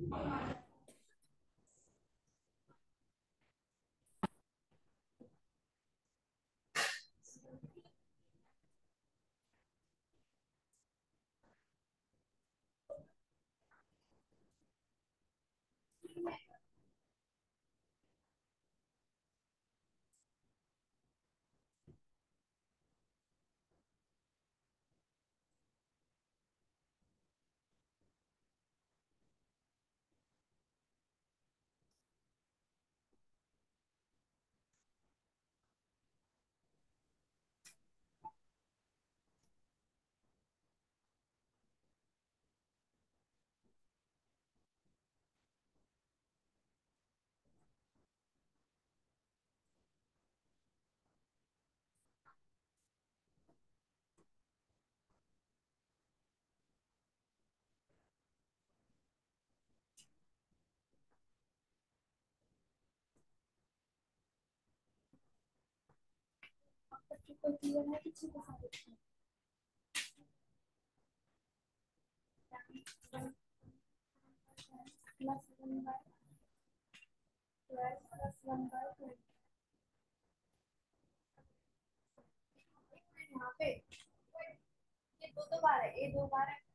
यहाँ पे ये दो दो बार है, ये दो बार है।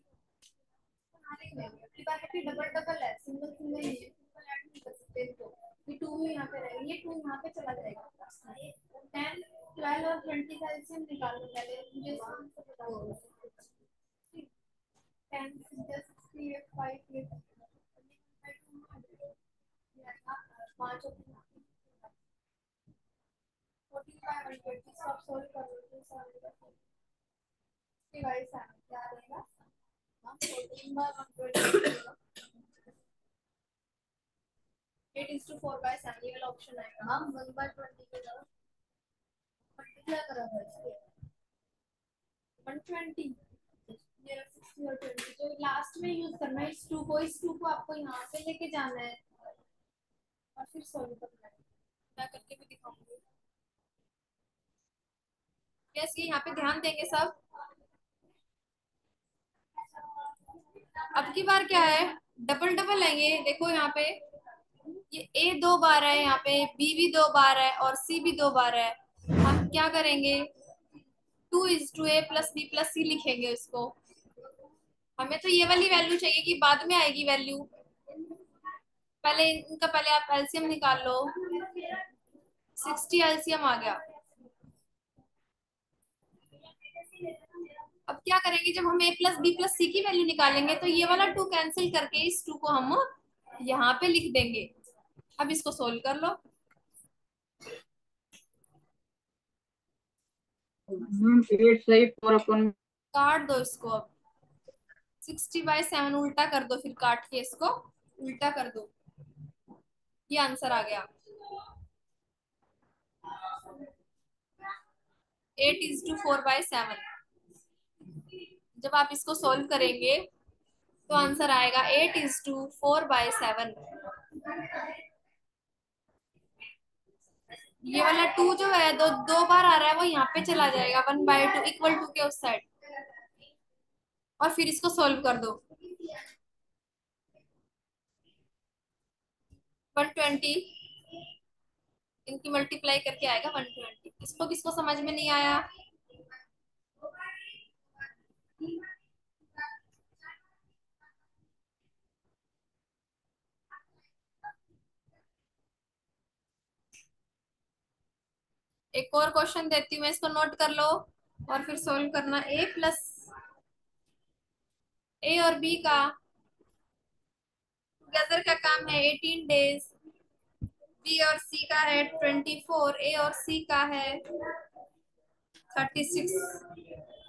अगली बार में फिर डबल डबल है, सिंगल सिंगल नहीं है, सिंगल ऐड नहीं कर सकते। तो ये टू यहाँ पे रहेगा, ये टू यहाँ पे चला जाएगा। 10, 12 और 20 का एलसीएम निकालो पहले, मुझे इसका आंसर बताओ। 10 60 5 पाँच और 45 इसको आप सोल्व कर लो। डिवाइस क्या रहेगा? 14/120 8:4/7 ये वाला ऑप्शन आएगा। हम 1/20 के जगह मल्टीप्लाई करा था इसके 120 ये 60 और 20 तो लास्ट में यूज करना है इस टू को आपको यहाँ पे लेके जाना है और फिर सॉल्व करना है। मैं करके भी दिखाऊंगी। यस, ये यहाँ पे ध्यान देंगे सब। अब की बार क्या है, डबल डबल है ये, देखो यहाँ पे ये ए दो बार है, यहाँ पे बी भी दो बार है और सी भी दो बार है। हम क्या करेंगे, 2:a+b+c लिखेंगे उसको। हमें तो ये वाली वैल्यू चाहिए कि बाद में आएगी वैल्यू। पहले इनका पहले आप एलसीएम निकाल लो। 60 एलसीएम आ गया। अब क्या करेंगे, जब हम a+b+c की वैल्यू निकालेंगे तो ये वाला टू कैंसिल करके इस टू को हम यहाँ पे लिख देंगे। अब इसको सोल्व कर लो। एट सही 4 अपन। काट दो इसको अब। 60/7 उल्टा कर दो, फिर काट के इसको उल्टा कर दो। ये आंसर आ गया। 8:4/7। जब आप इसको सोल्व करेंगे तो आंसर आएगा 8:4/7। ये वाला टू जो है दो दो बार आ रहा है, वो यहाँ पे चला जाएगा 1/2 इक्वल टू के उस साइड। और फिर इसको सोल्व कर दो। 120 इनकी मल्टीप्लाई करके आएगा 120। इसको किसको समझ में नहीं आया? एक और क्वेश्चन देती हूँ मैं, इसको नोट कर लो और फिर सोल्व करना। ए और बी का टुगेदर का काम है 18 डेज। बी और सी का है 24। ए और सी का है 36।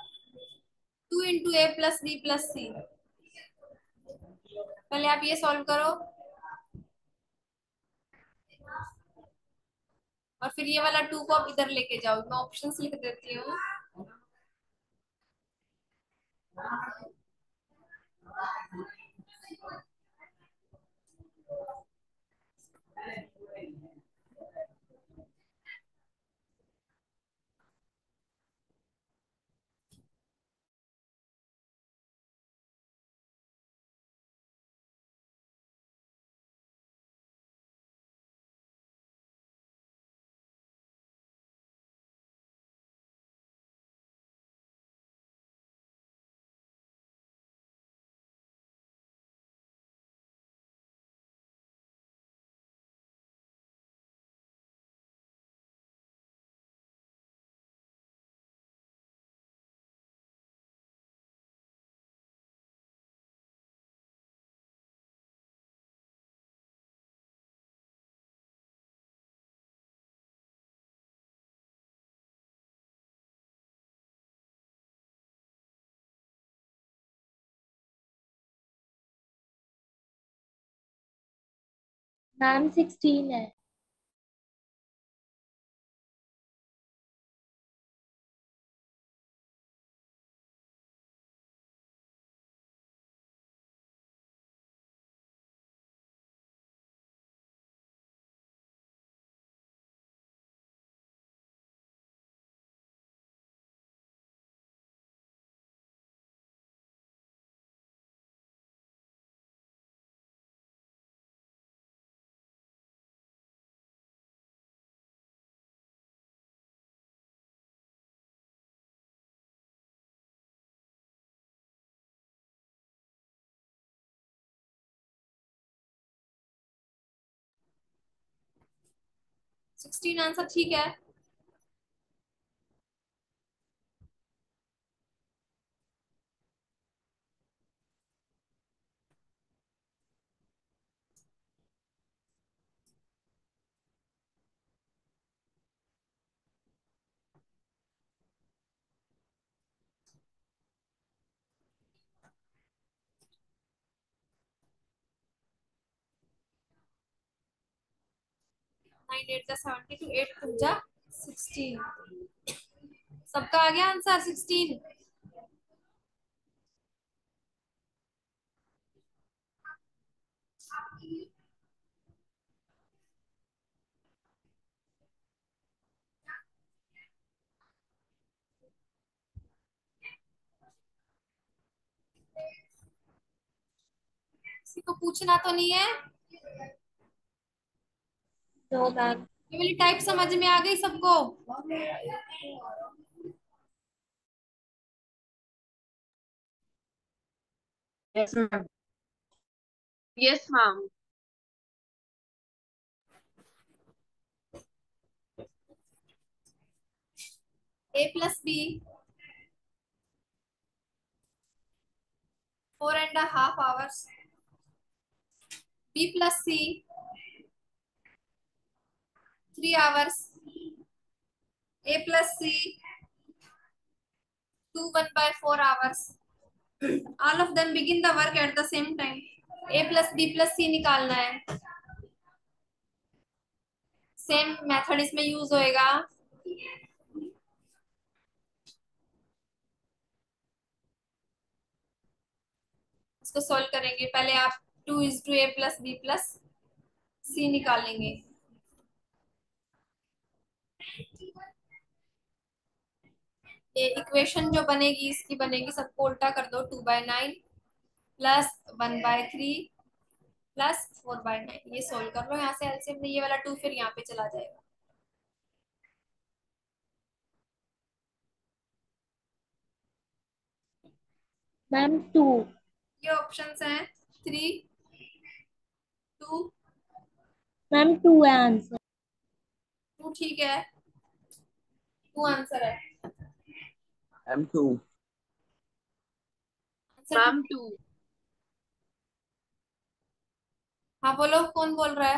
2 × a+b+c। पहले आप ये सॉल्व करो और फिर ये वाला टू को आप इधर लेके जाओ। मैं ऑप्शंस लिख देती हूँ। मैम 16 है। सिक्सटीन आंसर ठीक है। नाइन एट जा 72, एट टू जा 16। सबका आ गया आंसर 16। किसी को पूछना तो नहीं है? तो मैम ये वाली टाइप समझ में आ गई सबको? Yes ma'am. Yes ma'am. A plus B 4.5 hours, B plus C 3 hours, A plus C 2 1/4 hours. All of them begin the work at the same time. A plus B plus C निकालना है। Same method इसमें use होएगा। इसको solve करेंगे। पहले आप 2:a plus B plus सी निकालेंगे। ये इक्वेशन जो बनेगी इसकी बनेगी, सबको उल्टा कर दो। 2/9 प्लस 1/3 प्लस 4/9। ये सोल्व कर लो यहाँ से एलसीएम में। ये वाला 2 फिर यहाँ पे चला जाएगा। मैम 2। ये ऑप्शंस हैं 3 2। मैम 2 है आंसर। 2 ठीक है, 2 आंसर है। M2। आंसर मैम ठीक। 2। हाँ बोलो, कौन बोल रहा है?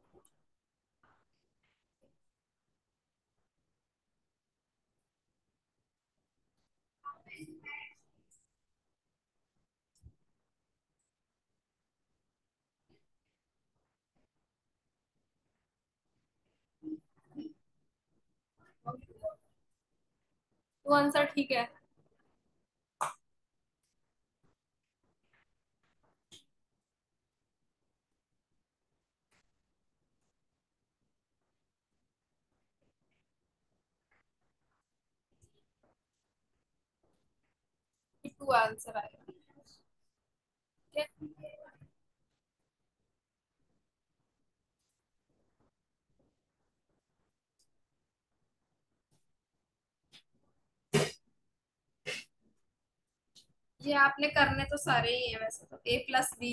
तो आंसर ठीक है। टू आंसर आएगा। ठीक है। ये आपने करने तो सारे ही है वैसे तो। A plus B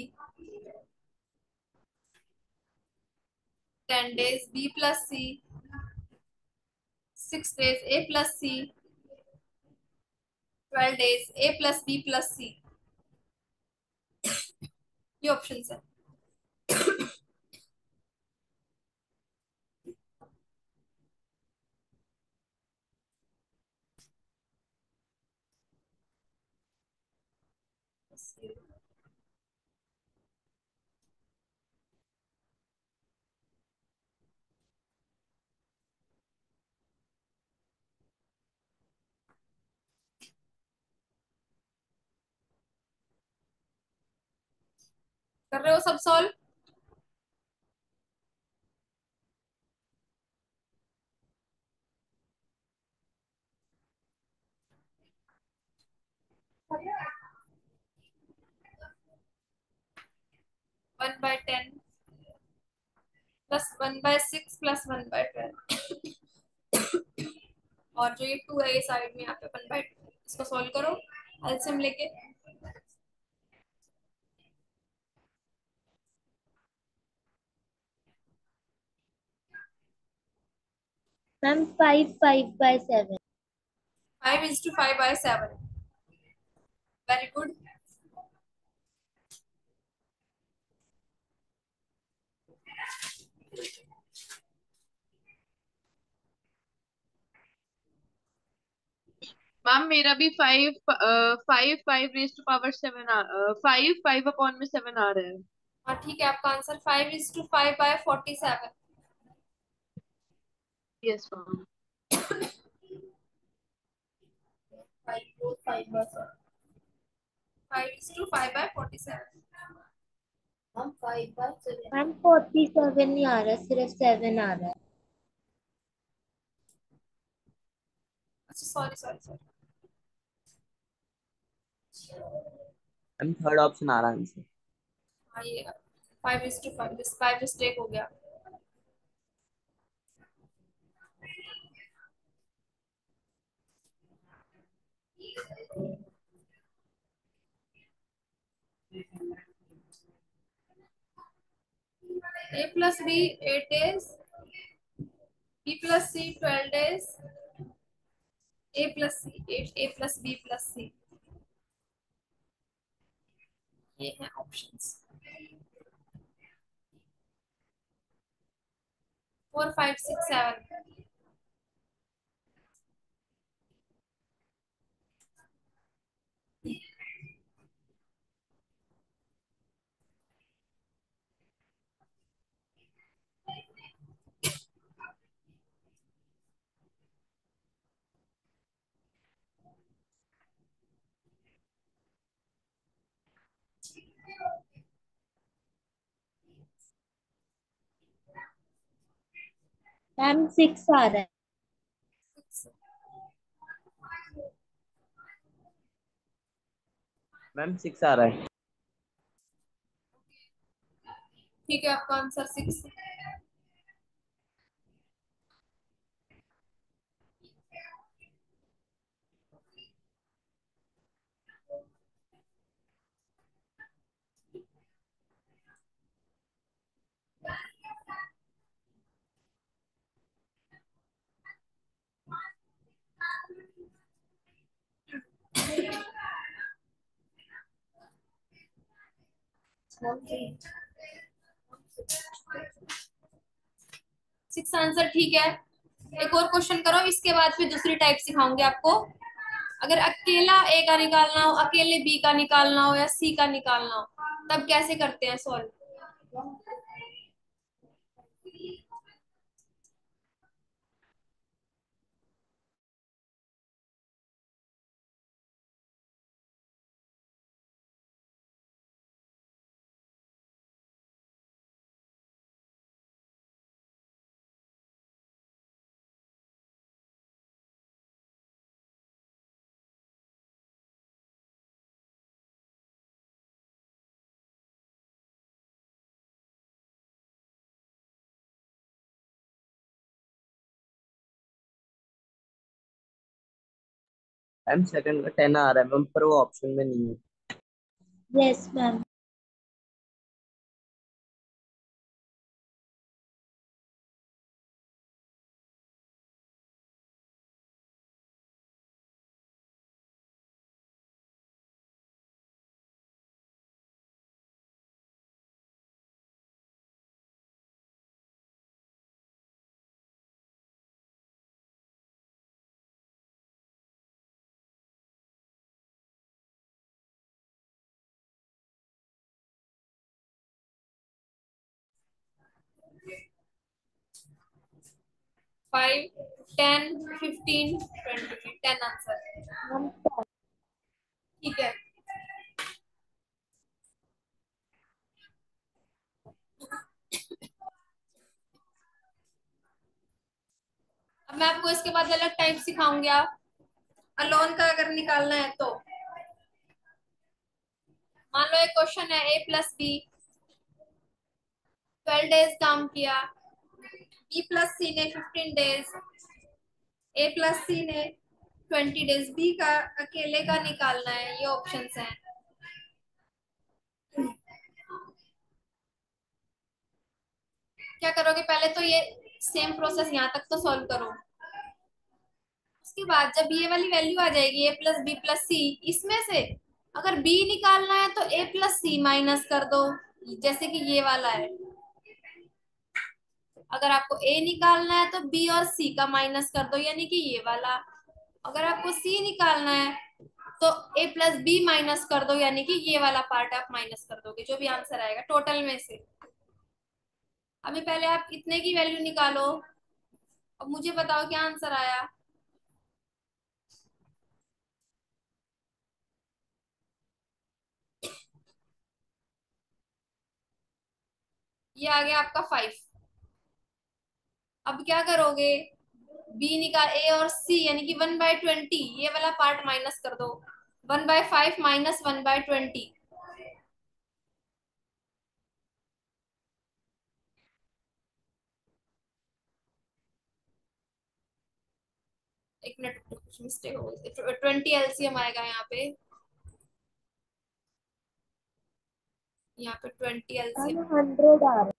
10 days, B plus C 6 days, A plus C 12 days, A plus B plus C. ये ऑप्शन है। कर रहे हो सब solve? One by 10 plus 1/6 plus 1/12 और जो ये 2 है ये साइड में यहाँ पे 1/2। इसको सॉल्व करो एलसीएम लेके। मैम 5/7। 5:5/7। Very good. मैम मेरा भी 5 5 रेज टू पावर 7 5 5 अपॉन में 7 आ रहा है। हाँ ठीक है, आपका आंसर 5:5/47। Yes ma'am. 5:5/47। हम 5/7। मैम 47 नहीं आ रहा, सिर्फ 7 आ रहा है। अच्छा sorry sorry sorry. Ma'am third option आ रहा है आंसर। हाँ ये 5:5, 5 मिस्टेक हो गया। A+B 8 days, B+C 12 days, A+C 8, A+B+C। ये है ऑप्शंस 4 5 6 7। मैम 6 आ रहा है। मैम 6 आ रहा है। ठीक है, आपका आंसर 6। सिक्स आंसर ठीक है। एक और क्वेश्चन करो, इसके बाद फिर दूसरी टाइप सिखाऊंगी आपको। अगर अकेला ए का निकालना हो, अकेले बी का निकालना हो या सी का निकालना हो, तब कैसे करते हैं सॉल्व? मैम सेकंड का 10 आ रहा है मैम, पर वो ऑप्शन में नहीं है। Yes ma'am. Five 10 15 20 10 answer. Ma'am ठीक है, मैं आपको इसके बाद अलग टाइप सिखाऊंगी। अलोन का अगर निकालना है तो मान लो एक क्वेश्चन है A+B 12 डेज काम किया, B+C ने 15 डेज, A+C ने 20 डेज, बी का अकेले का निकालना है। ये ऑप्शंस हैं। क्या करोगे, पहले तो ये सेम प्रोसेस यहाँ तक तो सॉल्व करो। उसके बाद जब ये वाली वैल्यू आ जाएगी A+B+C, इसमें से अगर B निकालना है तो A+C माइनस कर दो, जैसे कि ये वाला है। अगर आपको A निकालना है तो B और C का माइनस कर दो, यानी कि ये वाला। अगर आपको C निकालना है तो A+B माइनस कर दो, यानी कि ये वाला पार्ट आप माइनस कर दोगे, जो भी आंसर आएगा टोटल में से। अभी पहले आप इतने की वैल्यू निकालो, अब मुझे बताओ क्या आंसर आया। ये आ गया आपका 5। अब क्या करोगे, बी निकाल ए और सी, यानी कि 1/20, ये वाला पार्ट माइनस कर दो। 1/5 माइनस 1/20। एक मिनट, कुछ मिस्टेक हो गई, 20 एलसीएम आएगा यहाँ पे। यहाँ पे 20 मैम एलसीएम। 100 आ रहा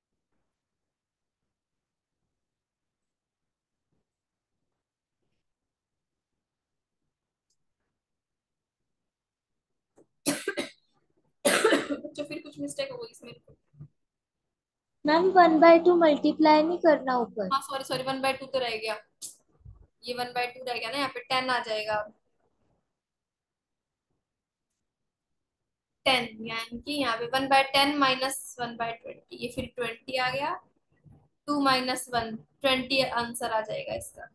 तो फिर कुछ मिस्टेक हो गई इसमें। है। मैम 1/2 मल्टीप्लाई नहीं करना ऊपर। हाँ सॉरी सॉरी, 1/2 तो रह गया। ये 1/2 रह गया ना, यहाँ पे 10 आ जाएगा। 10, यानी कि यहाँ पे 1/10 माइनस 1/20, ये फिर 20 आ गया। 2 माइनस 1, 20 आंसर आ जाएगा इसका।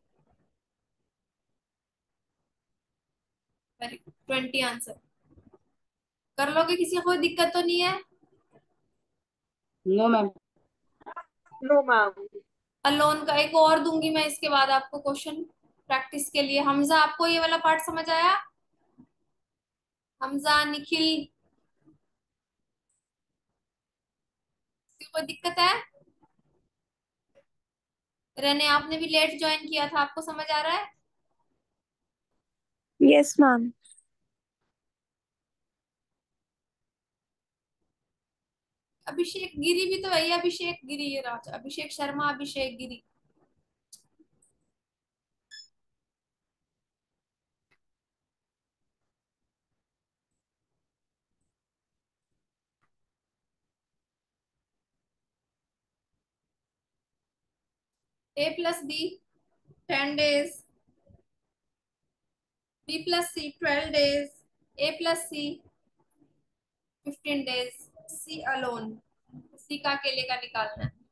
Very good, 20 answer. कर लोगे, किसी को कोई दिक्कत तो नहीं है। No ma'am. No ma'am. Alone का एक और दूंगी मैं इसके बाद आपको क्वेश्चन प्रैक्टिस के लिए। हमजा, आपको ये वाला पार्ट समझ आया? हमजा, निखिल, कोई दिक्कत है? रहने, आपने भी लेट ज्वाइन किया था, आपको समझ आ रहा है? Yes ma'am. अभिषेक गिरी भी तो है, अभिषेक गिरी, ये Raj Abhishek Sharma, Abhishek Giri. A+B 10 days, B+C 12 days, A+C 15 days, C alone, C का अकेले का निकालना है।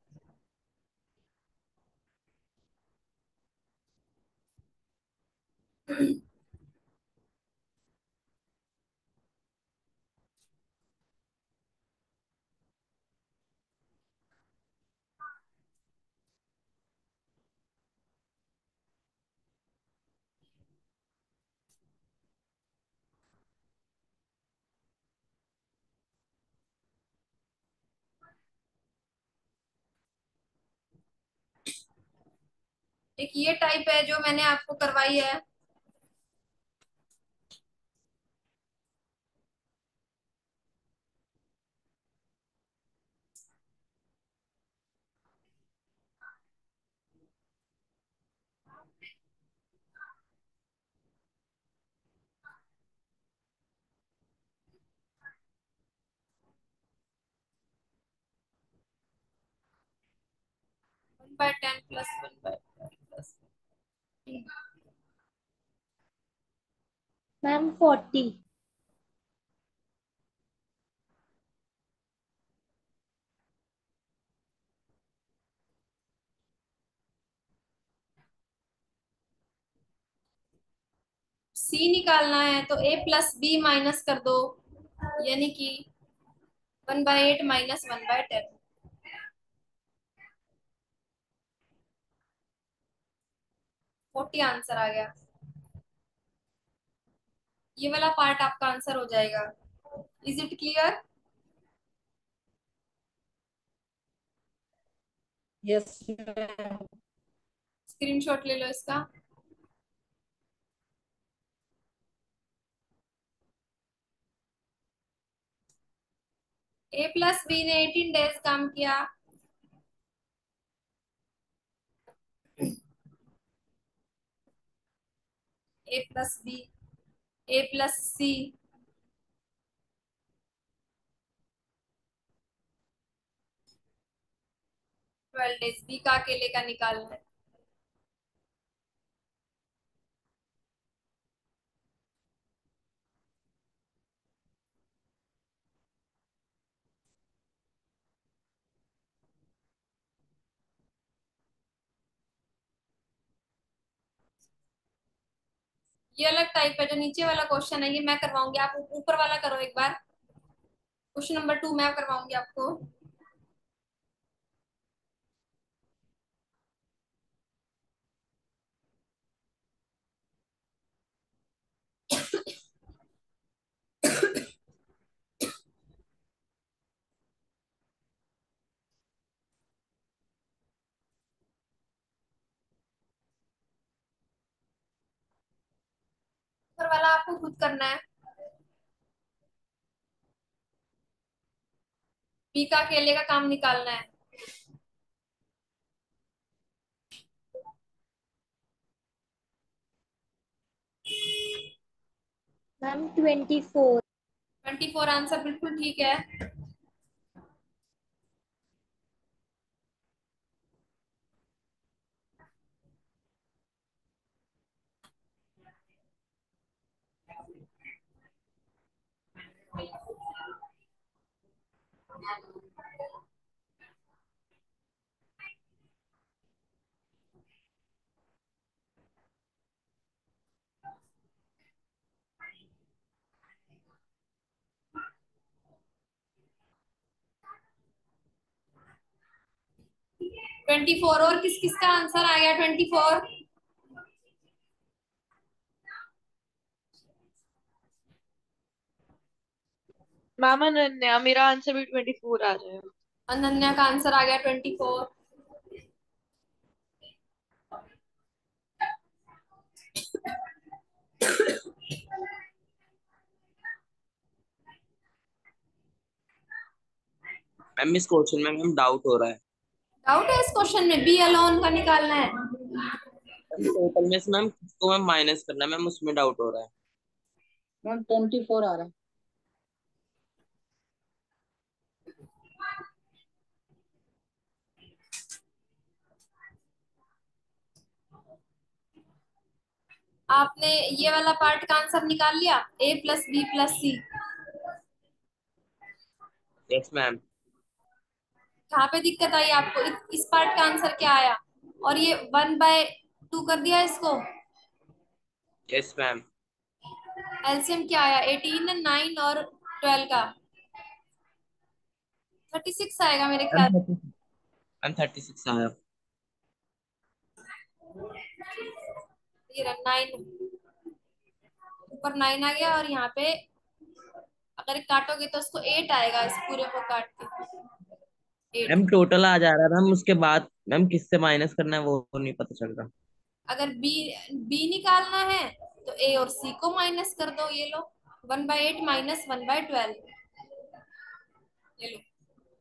एक ये टाइप है जो मैंने आपको करवाई है। One by ten plus 1/10 ma'am 40। C निकालना है तो A+B माइनस कर दो, यानी कि 1/8 माइनस 1/10। 40 आंसर आ गया। ये वाला पार्ट आपका आंसर हो जाएगा। Is it clear? Yes. Screenshot ले लो इसका। A+B ने 18 डेज काम किया। A+B, A+C, 12 days. B का अकेले का निकालना है। ये अलग टाइप है, जो नीचे वाला क्वेश्चन है ये मैं करवाऊंगी, आप ऊपर वाला करो एक बार। क्वेश्चन नंबर 2 मैं करवाऊंगी आपको। ऊपर वाला आपको खुद करना है। बी का अकेले का काम निकालना है। मैम 24। 24 आंसर बिल्कुल ठीक है। ट्वेंटी फोर, और किस किस का आंसर आ गया 24? मैम अनन्या, मेरा आंसर भी 24 आ रहा है। अनन्या का आंसर आ गया 24। मैम इस क्वेश्चन में मैम डाउट हो रहा है। डाउट है इस क्वेश्चन में? बी अलोन का निकालना है। टोटल में से मैम किसको मैम माइनस करना है मैम, उसमें डाउट हो रहा है। मैम 24 आ रहा है। आपने ये वाला पार्ट का आंसर निकाल लिया, A+B+C। Yes ma'am. कहाँ पे दिक्कत आई आपको? इस पार्ट का आंसर क्या आया? और ये 1/2 कर दिया इसको। Yes ma'am. एलसीएम क्या आया? 18, 9 और 12 का 36 आएगा मेरे ख्याल। मैम 36 आया। ये 9, ऊपर 9 आ गया, और यहाँ पे अगर काटोगे तो उसको 8 आएगा, इस पूरे को काट के 8। मैम टोटल आ जा रहा है मैम, उसके बाद मैम किससे माइनस करना है वो नहीं पता चल रहा। अगर बी बी निकालना है तो ए और सी को माइनस कर दो। ये लो, 1/8 माइनस 1/12। ये लो,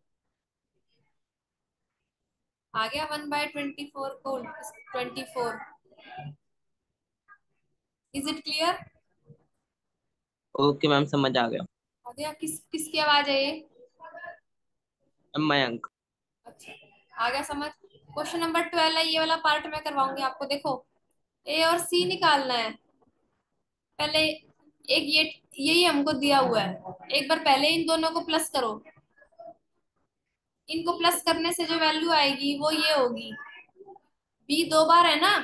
आ गया 1/24 को 24। Is it clear? Okay ma'am समझ आ गया। आ गया। किसकी आवाज है ये? मैम मयंक। अच्छा, आ गया समझ। क्वेश्चन नंबर 12 है, ये वाला पार्ट मैं करवाऊंगी आपको। देखो, ए और सी निकालना है। पहले एक ये यही हमको दिया हुआ है, एक बार पहले इन दोनों को प्लस करो। इनको प्लस करने से जो वैल्यू आएगी वो ये होगी। बी 2 बार है ना,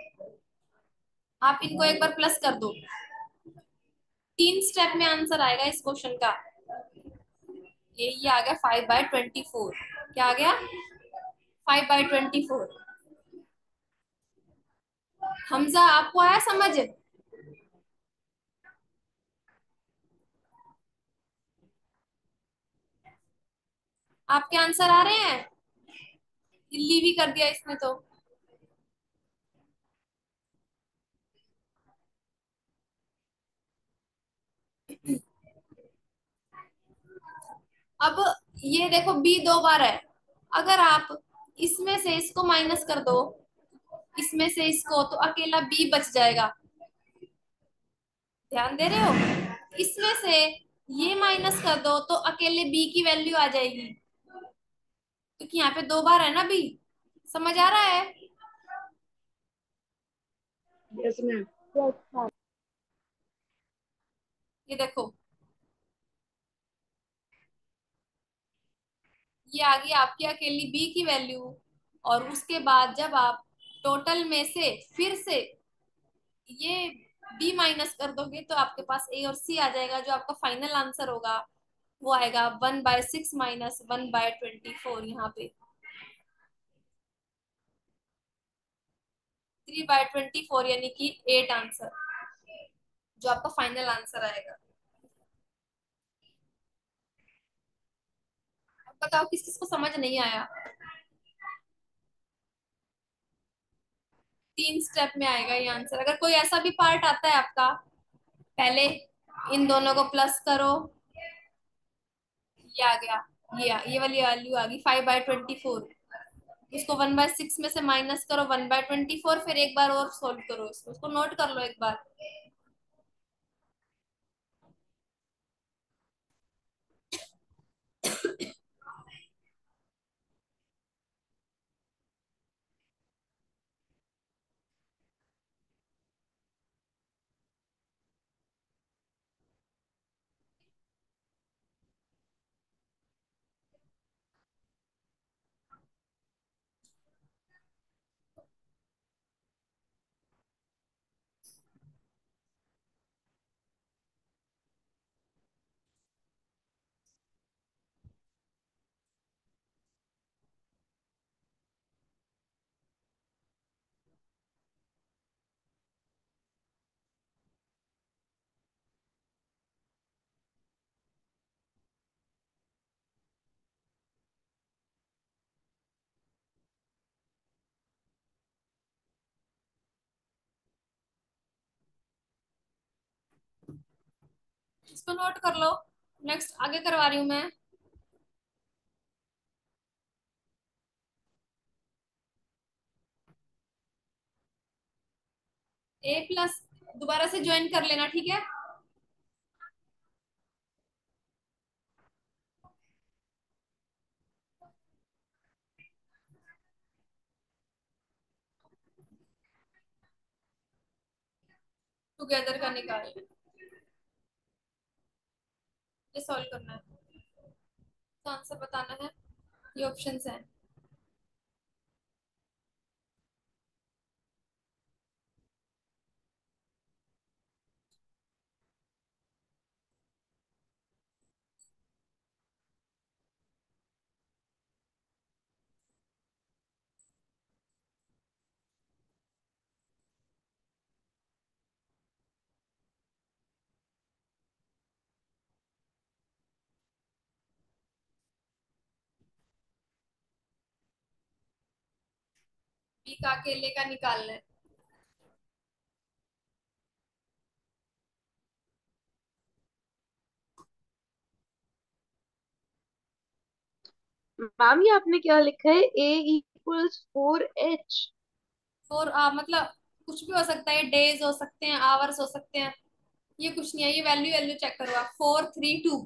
आप इनको एक बार प्लस कर दो। 3 स्टेप में आंसर आएगा इस क्वेश्चन का। ये आ गया 5/24। क्या आ गया? 5/24। हमजा आपको आया समझ? आपके आंसर आ रहे हैं? हिल्ली भी कर दिया इसने तो। अब ये देखो बी दो बार है, अगर आप इसमें से इसको माइनस कर दो, इसमें से इसको, तो अकेला बी बच जाएगा। ध्यान दे रहे हो? इसमें से ये माइनस कर दो तो अकेले बी की वैल्यू आ जाएगी, क्योंकि यहाँ पे दो बार है ना बी। समझ आ रहा है? Yes ma'am. Yes, ma'am. ये देखो, ये आ गई आपकी अकेली बी की वैल्यू, और उसके बाद जब आप टोटल में से फिर से ये बी माइनस कर दोगे तो आपके पास ए और सी आ जाएगा, जो आपका फाइनल आंसर होगा वो आएगा 1/6 माइनस 1/24। यहाँ पे 3/24 यानी कि 8 आंसर, जो आपका फाइनल आंसर आएगा। अब बताओ किस किस को समझ नहीं आया? 3 स्टेप में आएगा ये आंसर। अगर कोई ऐसा भी पार्ट आता है आपका, पहले इन दोनों को प्लस करो, ये आ गया, ये वाली वैल्यू आ गई 5/24, इसको 1/6 में से माइनस करो 1/24, फिर एक बार और सोल्व करो इसको, उसको नोट कर लो एक बार। इसको नोट कर लो, नेक्स्ट आगे करवा रही हूँ मैं। ए प्लस दोबारा से ज्वाइन कर लेना, ठीक है? टुगेदर का निकाल, ये सॉल्व करना है, तो आंसर बताना है। ये ऑप्शंस हैं। बी का अकेले का निकालना है। मैम ये आपने क्या लिखा है? A equals 4h। और मतलब कुछ भी हो सकता है, डेज हो सकते हैं, आवर्स हो सकते हैं, ये कुछ नहीं है, ये वैल्यू वैल्यू चेक करो आप, 432।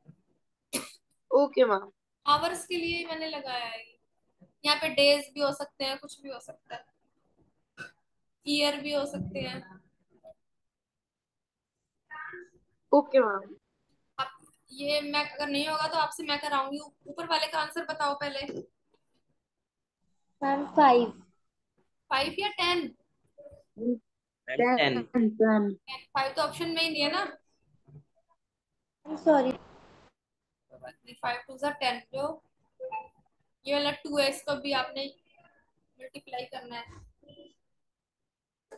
Okay ma'am. आवर्स के लिए मैंने लगाया है, यहाँ पे डेज भी हो सकते हैं, कुछ भी हो सकता है, ईयर भी हो सकते हैं। Okay ma'am. आप ये मैं अगर नहीं होगा तो आपसे मैं कराऊंगी। ऊपर वाले का आंसर बताओ पहले। Ma'am, 5. 5 या 10? मैम 10। 10। 5 तो ऑप्शन में ही नहीं है ना। I'm sorry. 5 टू 10, जो ये वाला 2 है, इसको भी आपने मल्टीप्लाई करना है।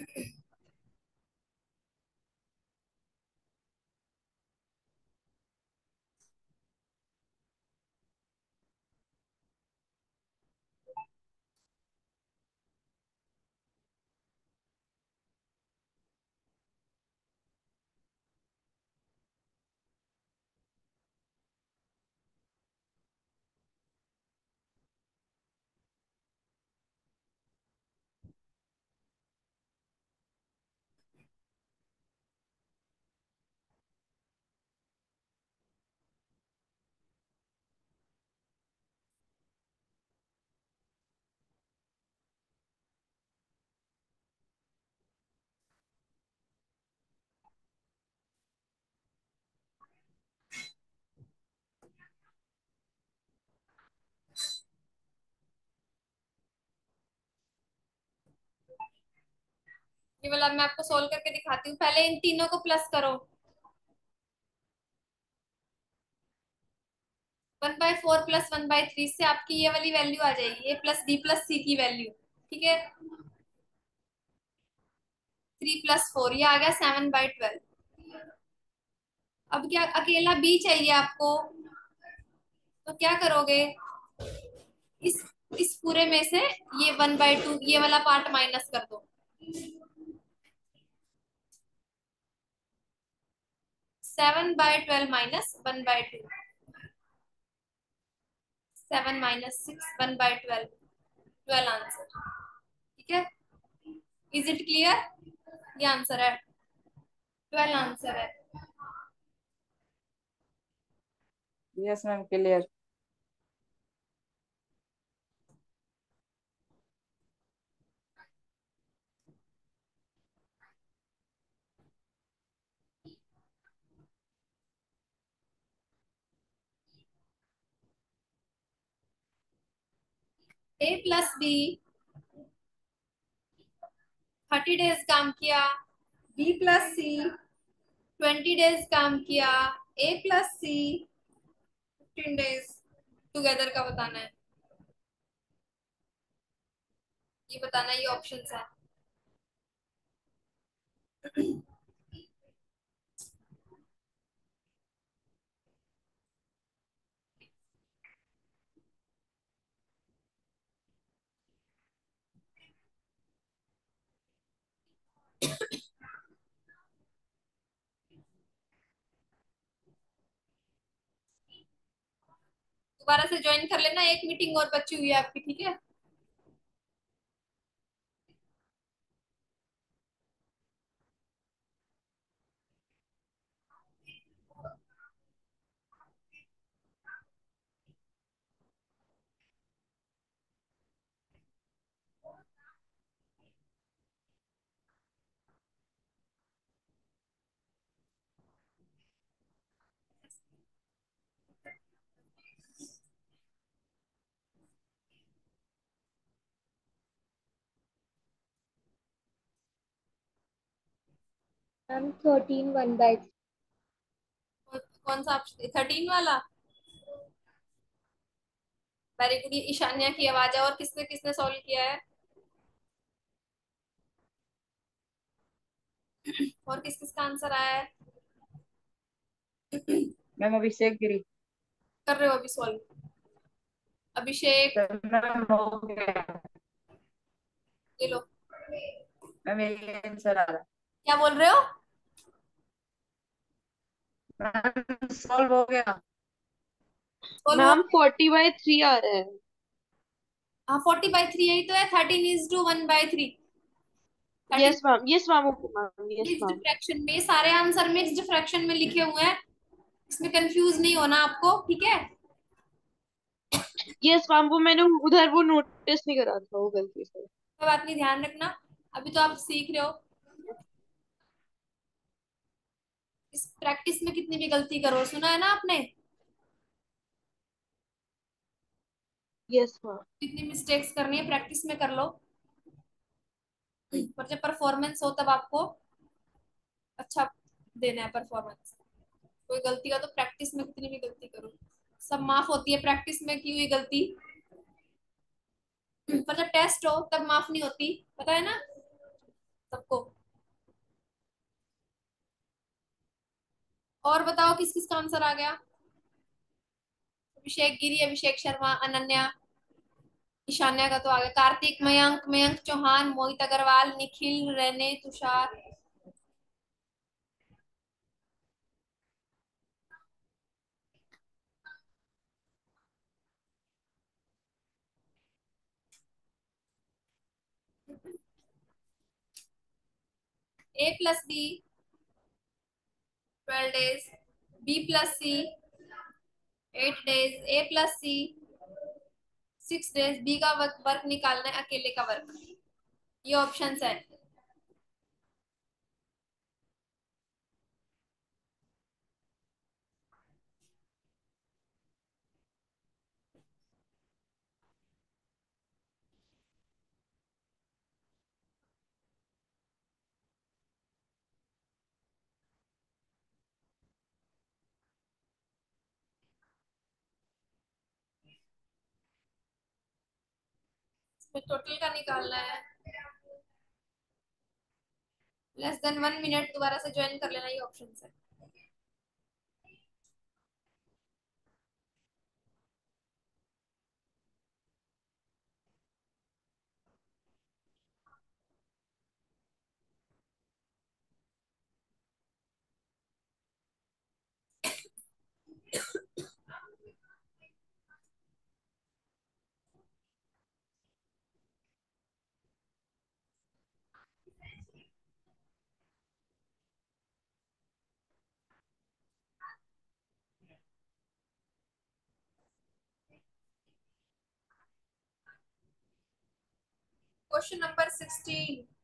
ये वाला मैं आपको सोल्व करके दिखाती हूँ, पहले इन तीनों को प्लस करो। 1/4 प्लस 1/3 से आपकी ये वाली वैल्यू आ जाएगी, A plus B plus C की वैल्यू। ठीक है, 3 + 4 ये आ गया 7/12। अब क्या अकेला बी चाहिए आपको, तो क्या करोगे, इस इस पूरे में से ये 1/2 ये वाला पार्ट माइनस कर दो। 7/12 माइनस 1/2, 7 माइनस 6 1/12, 12 आंसर। ठीक है, इज इट क्लियर? ये आंसर है, 12 आंसर है। Yes ma'am, clear. A plus B 30 days काम किया, बी प्लस सी 20 डेज काम किया, A plus C 15 days together का बताना है। ये बताना है, ये ऑप्शंस है। दोबारा से ज्वाइन कर लेना, एक मीटिंग और बची हुई है आपकी। ठीक है, मैम 13 1/3। कौन सा ऑप्शन, 13 वाला? वेरी गुड, ये ईशान्या की आवाज है। और किसने किसने सॉल्व किया है? और किस किस का आंसर आया है? मैम अभिषेक गिरी। कर रहे हो अभी सॉल्व? अभिषेक, सर मैम हो गया। ये लो। मैम यही आंसर आ रहा क्या बोल रहे हो? है। मैम सॉल्व हो गया। सॉल्व हो? मैम 40/3 आ रहा है। हाँ, 40/3 यही तो है। 13:1/3। 13 yes ma'am, okay ma'am, yes mixed ma'am. Fraction में, सारे आंसर मिक्स्ड फ्रैक्शन में लिखे हुए हैं, इसमें कंफ्यूज नहीं होना आपको। ठीक है, यस मैम, वो मैंने उधर वो नोटिस नहीं करा था, वो गलती से। कोई बात नहीं, ध्यान रखना। अभी तो आप सीख रहे हो, इस प्रैक्टिस में कितनी भी गलती करो, सुना है ना आपने, यस मैम। कितनी मिस्टेक्स करनी है प्रैक्टिस में कर लो। पर जब परफॉर्मेंस हो तब आपको अच्छा देना है परफॉर्मेंस। कोई गलती का तो प्रैक्टिस में कितनी भी गलती करो, सब माफ होती है, प्रैक्टिस में की हुई गलती पर जब टेस्ट हो तब माफ नहीं होती, पता है ना। सबको। और बताओ किस किस का आंसर आ गया? अभिषेक गिरी, अभिषेक शर्मा, अनन्या, ईशान्या का तो आ गया, Kartik, Mayank, Mayank Chauhan, Mohit Agarwal, Nikhil, Rene, Tushar. A+B 12 days, B+C 8 days, A+C 6 days। B का वर्क निकालना है, अकेले का वर्क। ये ऑप्शन है। इसमें टोटल का निकालना है। लेस देन 1 मिनट दोबारा से ज्वाइन कर लेना, ये ऑप्शन है। Question number 16।